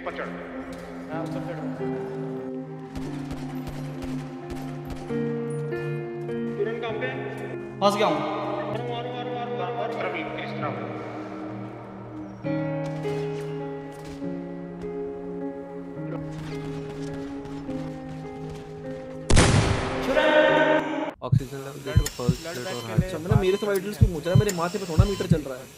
ऊपर चढ़। हां ऊपर चढ़। किरण कहां पे? फंस गया हूं। मारो तरफ इस तरफ। ऑक्सीजन लेवल देखो पल्स रेट और हार्ट। अच्छा मतलब मेरे से वाइटल्स क्यों पूछ रहा है? मेरे माथे पे थोड़ा मीटर चल रहा है।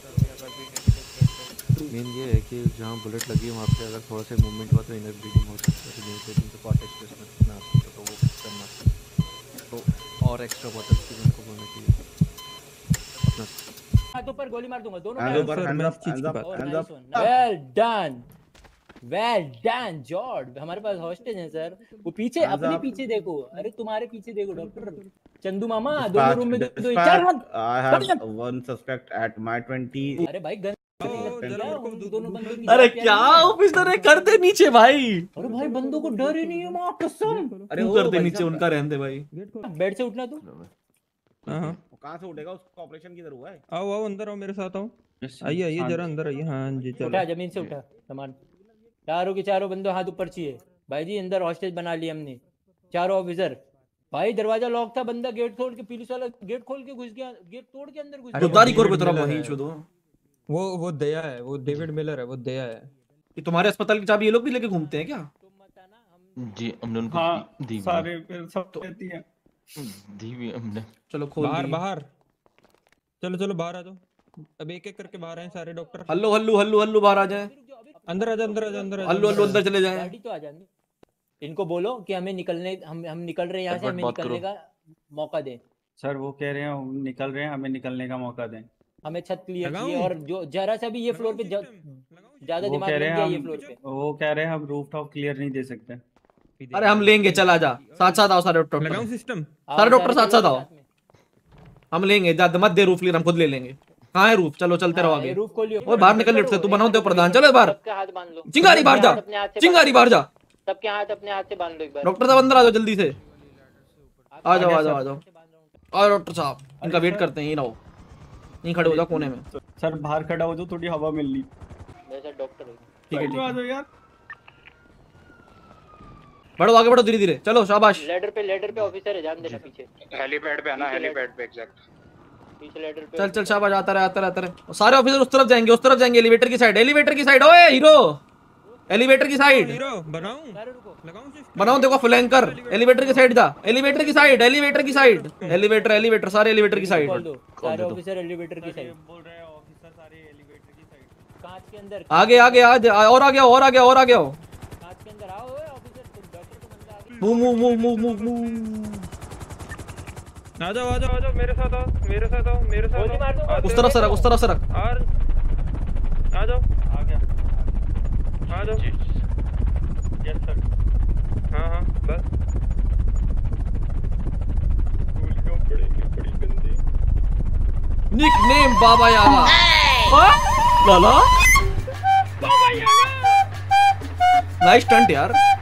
मेन ये है कि जहाँ बुलेट लगी है वहाँ पे अगर थोड़ा सा मूवमेंट हुआ तो इनर ब्लीडिंग हो सकता है, जिनसे तो कॉर्टेक्स प्लेसमेंट ना सकता तो वो करना तो और एक्स्ट्रा बॉटल्स भी उनको बोलना चाहिए अपना। हाथों पर गोली मार दूंगा दोनों hands up. Well done George. हमारे पास हॉस्टेज है सर। वो पीछे अपने पीछे देखो। अरे तुम्हारे पीछे देखो डॉक्टर चंदू मामा। दोनों रूम में दो चार मत। I have one suspect at my 20. अरे भाई गन दोनों बंदों की अरे क्या ऑफिसर है? कर दे नीचे भाई। अरे भाई बंदों को डर ही नहीं है मां कसम। अरे वो कर दे नीचे, उनका रहने दे भाई। बेड से उठना तू। हां कहां से उठेगा? उसका ऑपरेशन किधर हुआ है? आओ आओ अंदर आओ, मेरे साथ आओ। आइए आइए जरा अंदर आइए। हां जी चलो उठा जमीन से उठा सामान। चारों के चारों बंदों हाथ ऊपर चाहिए भाई जी। अंदर हॉस्टेज बना लिया हमने चारों ऑफिसर। भाई दरवाजा लॉक था, बंदा गेट तोड़ के पुलिस वाला गेट खोल के घुस गया, गेट तोड़ के अंदर घुस गया। उतारी कोर पे तेरा वहीं छो दो। वो दया है, वो डेविड मिलर है, वो दया है। ये तुम्हारे अस्पताल की चाबी ये लोग भी लेके घूमते हैं क्या? जी हमने उनको दी सारे सब कहती हैं दी भी हमने। चलो खोल बाहर बाहर चलो चलो बाहर आ जाओ। अब एक एक करके बाहर आए सारे डॉक्टर। हल्लू हल्लू हल्लू हल्लू बाहर आ जाए। अंदर आ जा अंदर आ जा अंदर। हल्लू हल्लू अंदर चले जाएं। गाड़ी तो आ जाएंगे। इनको बोलो कि हमें निकलने हम निकल रहे हैं यहाँ से, हमें निकलने का मौका दें। सर वो कह रहे हैं हम निकल रहे हैं, हमें निकलने का मौका दें। हमें छत क्लियर चाहिए और जो जरा सा भी ये फ्लोर पे ज्यादा दिमाग लग गया ये फ्लोर पे। वो कह रहे हैं हम रूफटॉप क्लियर नहीं दे सकते। अरे हम लेंगे, चल आ जा। साथ साथ आओ सारे डॉक्टर। लगाऊं सिस्टम? सारे डॉक्टर साथ साथ आओ। हम लेंगे, ज्यादा मत दे रूफ क्लियर, हम खुद ले लेंगे। कहाँ है रूफ? चलो चलते रहो आगे। रूफ खोलियो। ओए बाहर निकल लेट से, तू बनाओ तो प्रधान। चलो बाहर। सबके हाथ बांध लो। चिंगारी बाहर जा, चिंगारी बाहर जा। सबके हाथ अपने हाथ से बांध लो एक बार। डॉक्टर साहब अंदर आ जाओ जल्दी से। आ जाओ आ जाओ आ जाओ। और डॉक्टर साहब इनका वेट करते हैं। ये ना हो, नहीं खड़े हो जाओ कोने में। सर बाहर खड़ा हो जाओ, थोड़ी हवा मिल ली। वैसे डॉक्टर है। ठीक है ठीक आ है। जाओ यार। बढ़ो आगे बढ़ो धीरे धीरे। चलो शाबाश। लेडर पे ऑफिसर है, ध्यान देना पीछे। हेलीपैड पे आना, हेलीपैड पे एग्जैक्ट। पीछे लेडर पे। चल चल शाबाश। आता रहे आता रहे आता रहे। सारे ऑफिसर उस तरफ जाएंगे, उस तरफ जाएंगे। एलिवेटर की साइड, एलिवेटर की साइड। ओए हीरो, एलिवेटर की साइड हीरो बनाऊं लगाऊं सिस्टम? बनाओ। देखो फ्लैंकर। एलिवेटर की साइड जा, एलिवेटर की साइड, एलिवेटर की साइड। एलिवेटर एलिवेटर सारे एलिवेटर की साइड। सारे ऑफिसर एलिवेटर की साइड। बोल रहे हैं ऑफिसर सारे एलिवेटर की साइड। कांच के अंदर। आगे आगे और आ गया और आ गया और आ गया। कांच के अंदर आओ ऑफिसर, तुम डॉक्टर को बंदा आगे। Move move move move move move. आ जाओ मेरे साथ आओ, मेरे साथ आओ, मेरे साथ गोली मार दो। आओ। उस तरफ से रख, उस तरफ से रख। और आ जाओ आ गया। आ जाओ। Yes sir. हाँ बस गोलियां पड़ेंगी बड़ी गंदी। निकनेम बाबा यागा। लाला बाबा यागा। नाइस स्टंट यार।